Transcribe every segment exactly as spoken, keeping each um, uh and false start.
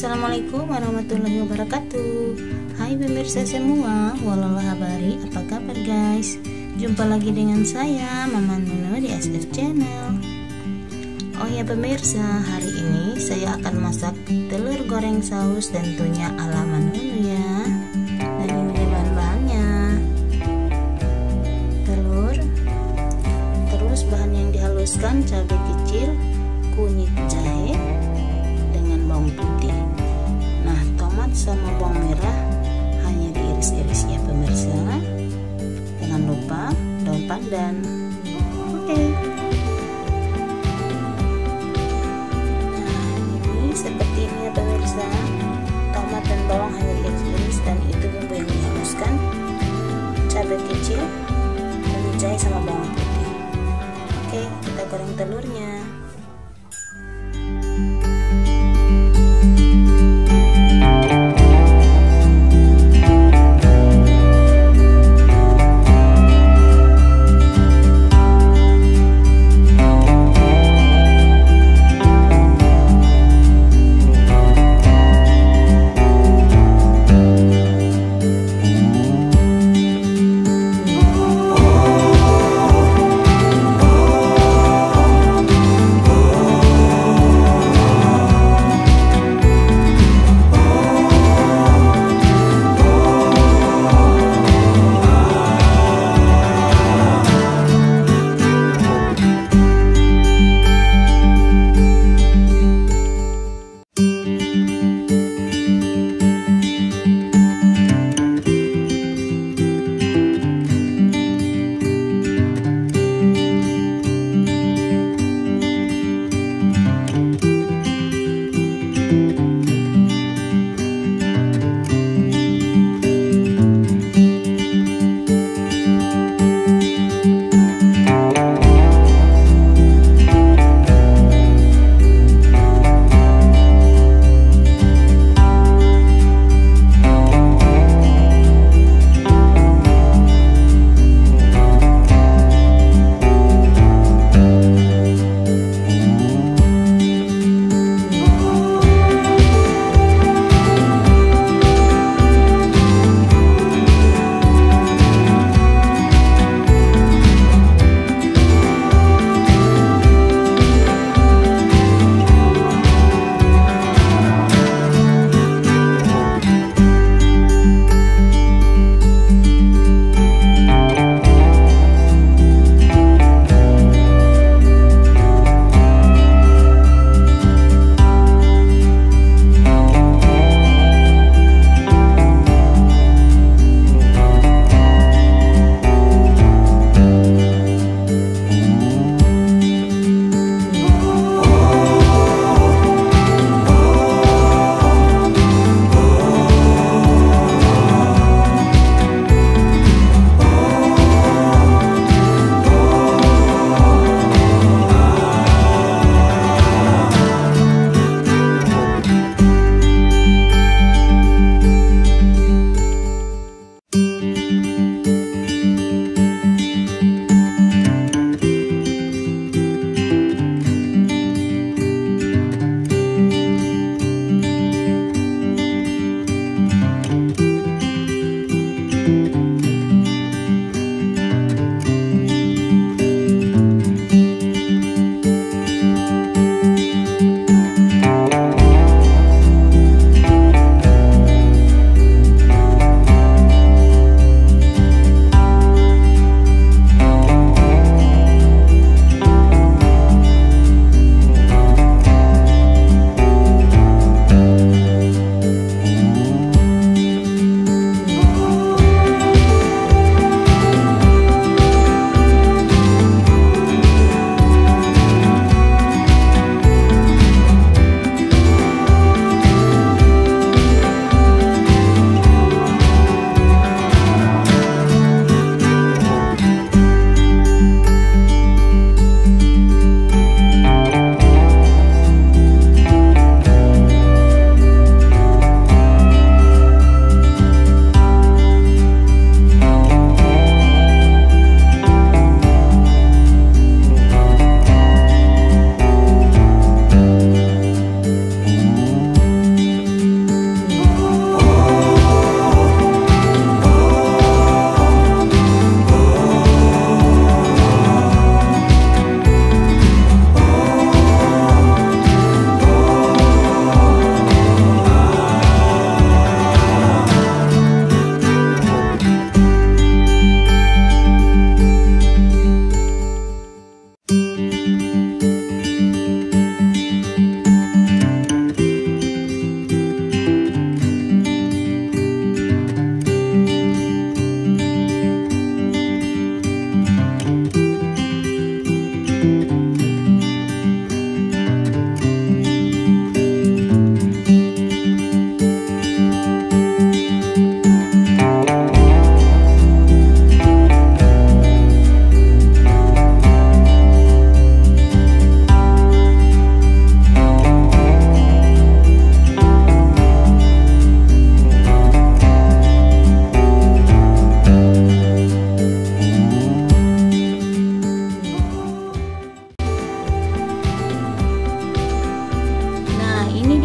Assalamualaikum warahmatullahi wabarakatuh. Hai pemirsa semua, walau habari, apa kabar guys? Jumpa lagi dengan saya Mama Nunu di S F Channel. Oh ya pemirsa, hari ini saya akan masak telur goreng saus dan tentunya ala Mama Nunu ya. Dan ini bahan-bahannya: telur, terus bahan yang dihaluskan cabai kecil, kunyit jahe dengan bawang putih. Nah, tomat sama bawang merah hanya diiris-iris ya pemirsa. Jangan lupa daun pandan. Oke. Nah, ini seperti ini ya pemirsa. Tomat dan bawang hanya diiris-iris dan itu bumbu yang dihaluskan. Cabai kecil, kunyit jahe sama bawang putih. Oke, kita goreng telurnya.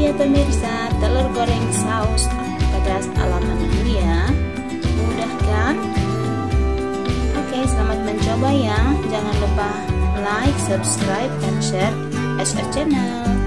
ya pemirsa, telur goreng saus pedas ala Manu ya. Mudah kan? Oke, selamat mencoba ya. Jangan lupa like, subscribe, dan share S F Channel.